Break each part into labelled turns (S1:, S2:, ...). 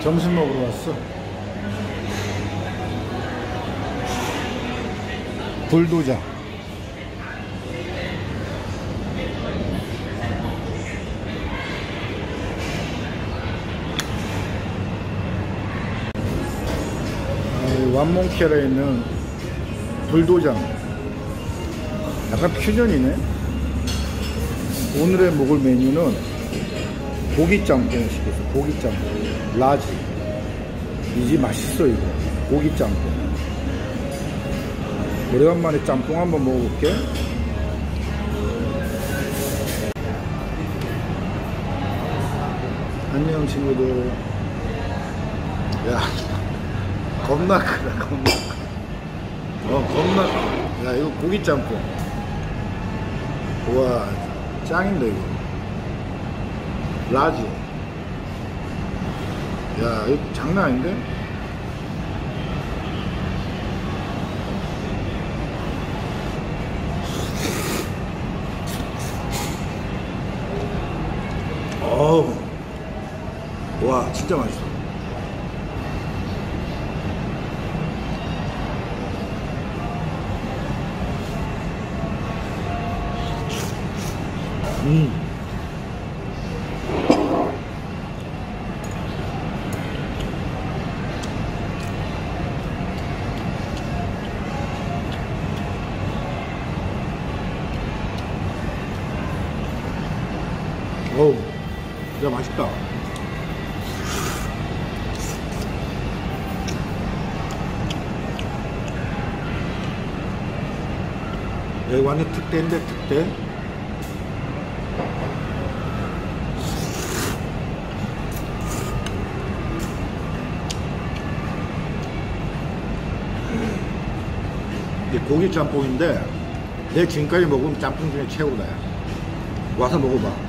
S1: 점심 먹으러 왔어. 불도장. 완몽케라에 있는 불도장. 약간 퓨전이네. 오늘의 먹을 메뉴는 고기짬뽕을 시켰어. 고기짬뽕 라지. 이지 맛있어. 이거 고기짬뽕. 오래간만에 짬뽕 한번 먹어볼게. 안녕 친구들. 야 겁나 크다. 겁나 크다. 겁나 크다. 야 이거 고기짬뽕. 우와 짱인데 이거. 라지. 야 이거 장난 아닌데? 어우 와 진짜 맛있어. 어우 진짜 맛있다. 여기 완전 특대인데 특대. 이게 고기 짬뽕인데 내 지금까지 먹은 짬뽕 중에 최고다. 와서 먹어봐.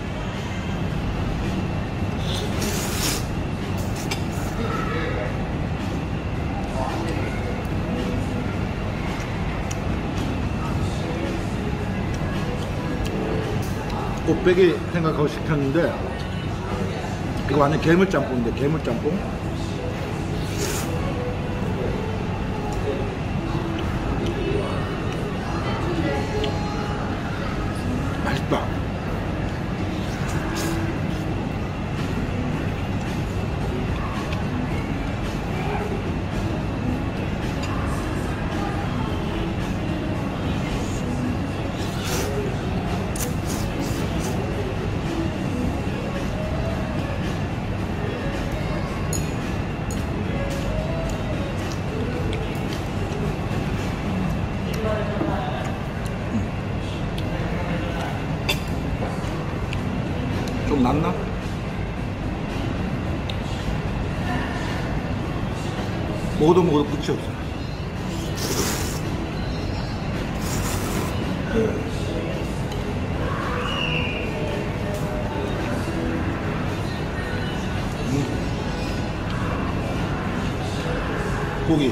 S1: 꽃배기 생각하고 시켰는데 이거 완전 괴물짬뽕인데. 괴물짬뽕. 맛있다. 좀 낫나? 먹어도 끝이 없어. 고기.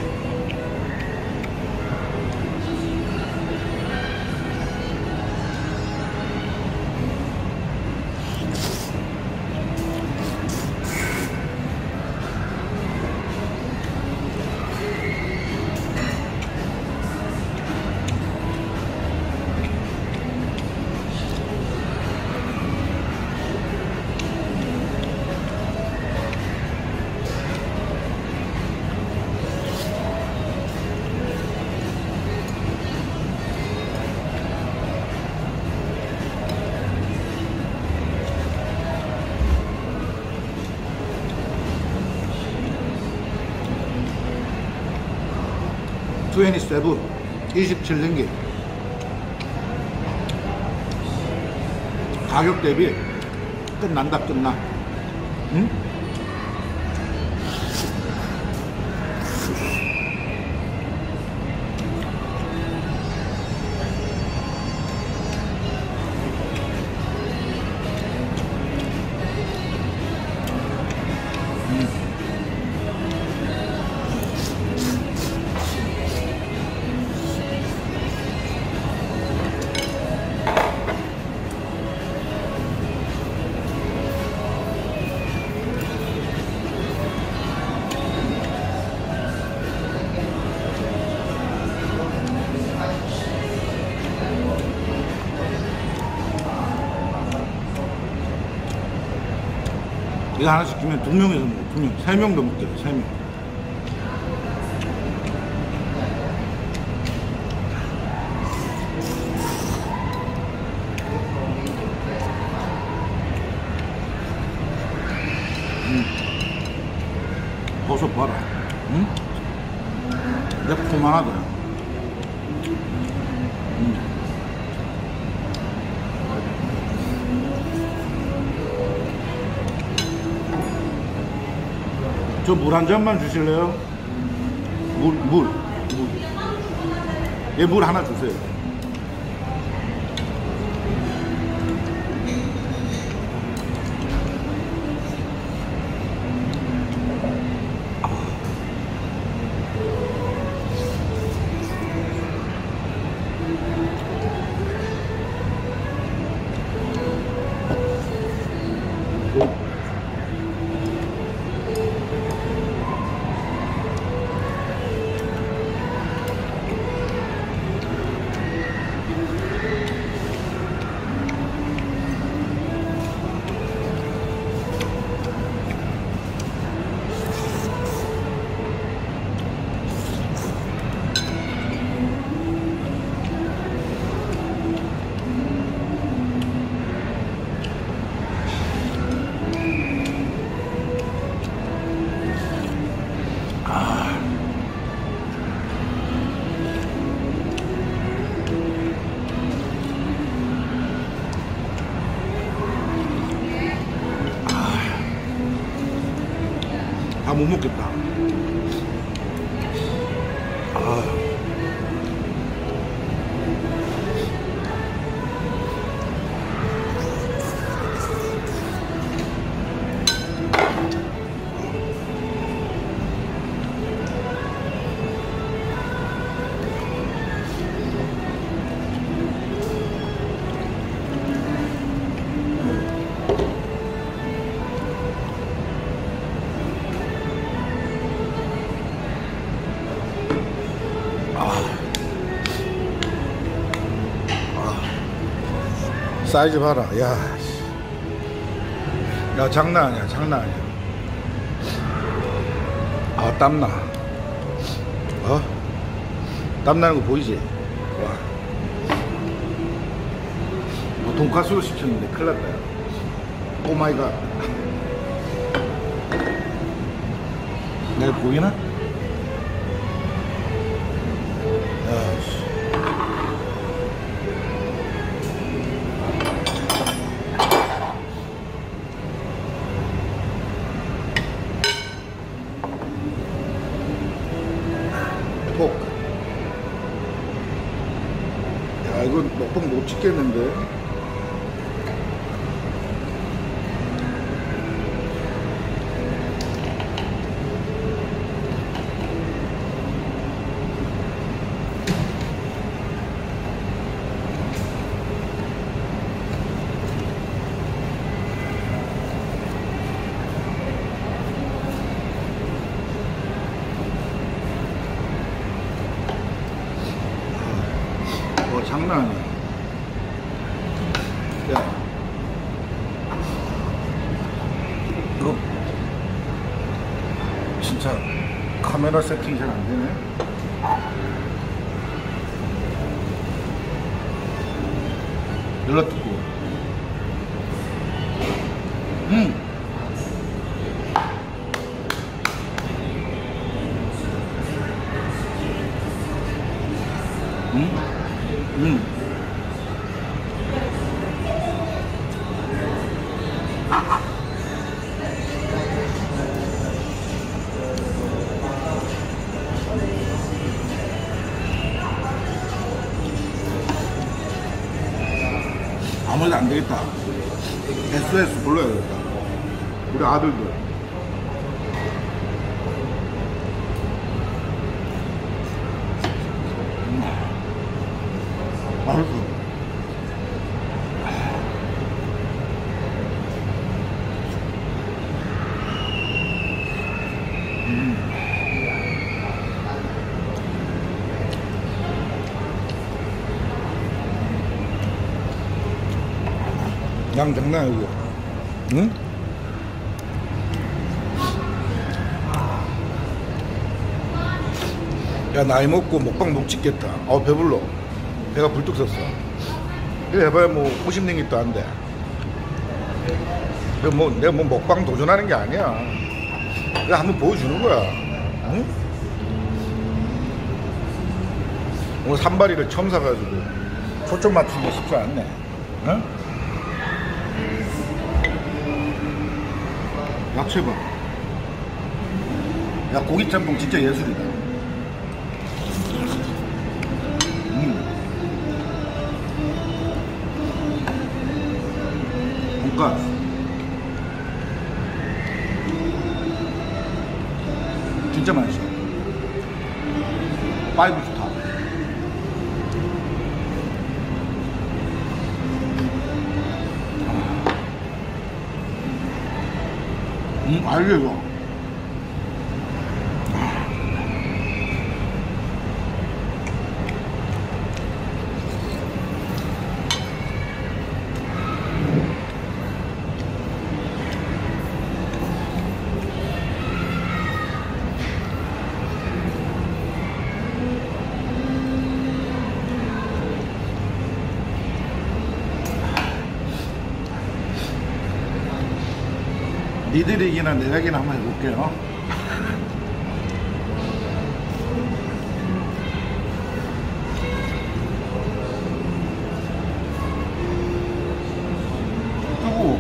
S1: (27) 27링기. 가격 대비 끝난다. 끝나. 응? 이거 하나 시키면 2명에서 먹어. 2명, 3명도 먹게 돼. 3명. 버섯 봐라. 응? 매콤하다. 저 물 한 잔만 주실래요? 물. 예, 물 하나 주세요. 다 못 먹겠다. 사이즈 봐라. 야 장난 아니야. 장난 아니야. 땀나. 땀나는 거 보이지? 와. 돈가스로 시켰는데 큰일 났다. 오 마이 갓. 내가 보이나? 야씨. 야, 이거 먹방 못 찍겠는데? 장난 아니야. 야, 이거 진짜 카메라 세팅이 잘 안 되네. 연락 듣고. 아무래도 안 되겠다. SOS 불러야겠다. 우리 아들들. 맛있어. 양 장난 아니고. 응? 야, 나이 먹고 먹방 못 찍겠다. 배불러. 배가 불뚝 섰어. 그래 해봐야 뭐 50냉이도 안 돼. 내가 뭐 먹방 도전하는 게 아니야. 그냥 한번 보여주는 거야. 응? 오늘 산발이를 처음 사가지고 초점 맞추는 게 쉽지 않네. 응? 야채 봐. 야, 고기 짬뽕 진짜 예술이다. 돈가스 진짜 맛있어. 5스타. 알죠 이거. 니들이 이기나 내가 이기나 한번 해볼게요. 뜨거워.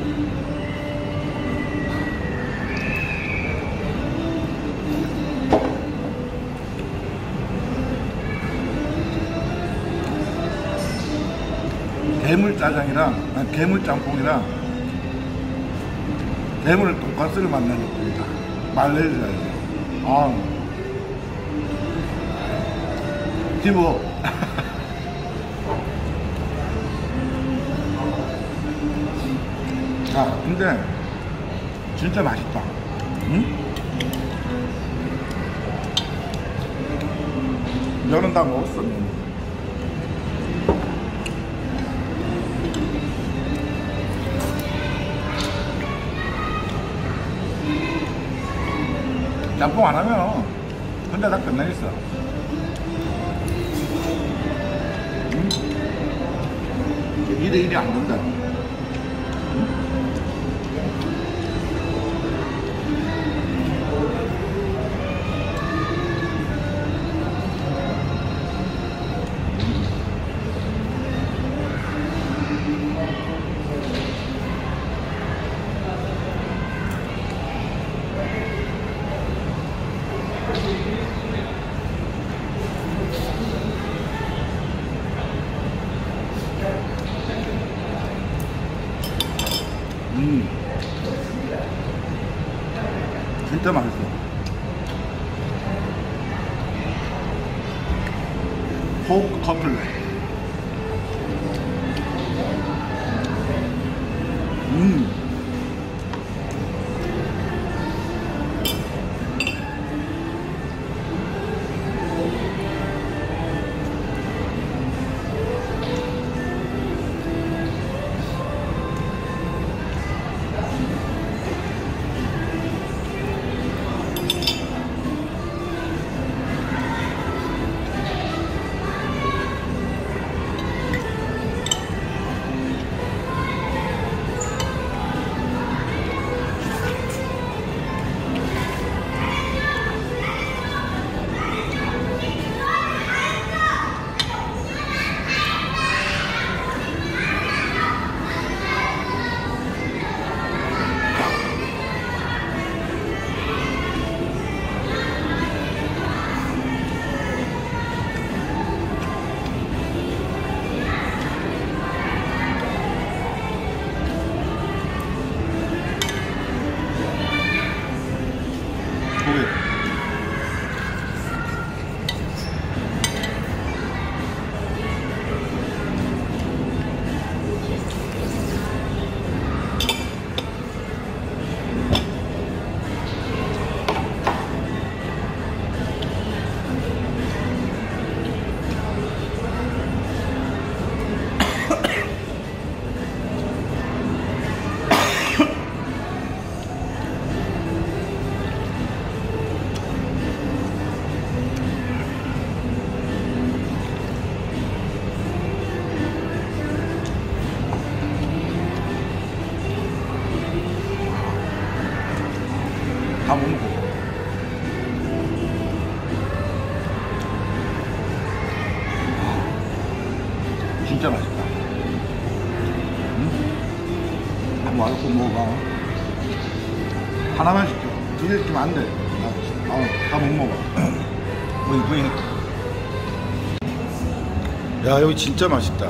S1: 게물짜장이랑 게물짬뽕이랑 대물 돈가스를 만나는 겁니다. 말레이시아에서. 기부. 야, 근데 진짜 맛있다. 응? 면은 다 먹었어. 짬뽕 안 하면 혼자 다 끝나겠어. 일에 일이 안 된다. 진짜 맛있어. 포크 커플렛. 다 못 먹고. 진짜 맛있다. 한번 와서 꼭 먹어봐. 하나만 시켜. 두 개 시키면 안 돼. 다 못 먹어. 우리 부인. 야, 여기 진짜 맛있다.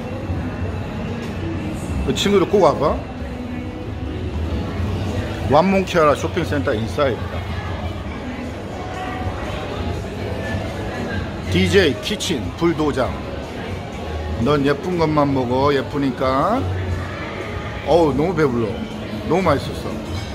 S1: 그 친구들 꼭 와봐. 완몽키아라 쇼핑센터 인사이드다. DJ 키친 불도장. 넌 예쁜 것만 먹어. 예쁘니까. 어우, 너무 배불러. 너무 맛있었어.